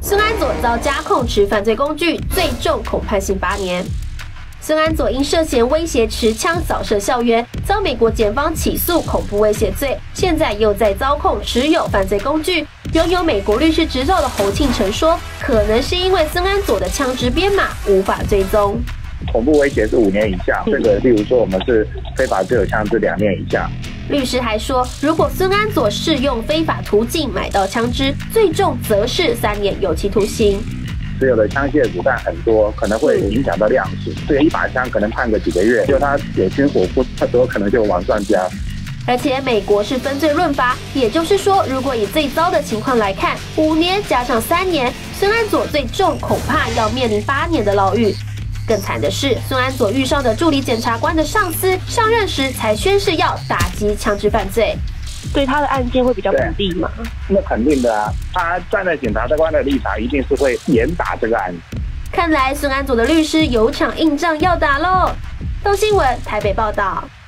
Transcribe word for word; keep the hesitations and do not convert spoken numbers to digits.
孙安佐遭加控持犯罪工具，最重恐判刑八年。孙安佐因涉嫌威胁持枪扫射校园，遭美国检方起诉恐怖威胁罪，现在又在遭控持有犯罪工具。拥有美国律师执照的侯庆成说，可能是因为孙安佐的枪支编码无法追踪。 恐怖威胁是五年以下，这个例如说我们是非法持有枪支两年以下。 律师还说，如果孙安佐是用非法途径买到枪支，最重则是三年有期徒刑。 持有的枪械子弹很多，可能会影响到量刑。对，一把枪可能判个几个月，就他有军火库，那时候可能就往上加。 而且美国是分罪论罚，也就是说，如果以最糟的情况来看，五年加上三年，孙安佐最重恐怕要面临八年的牢狱。更惨的是，孙安佐遇上的助理检察官的上司上任时才宣誓要打击枪支犯罪。对他的案件会比较不利吗？ 那肯定的啊，他站在检察官的立场，一定是会严打这个案子。 看来孙安佐的律师有场硬仗要打喽。东新闻台北报道。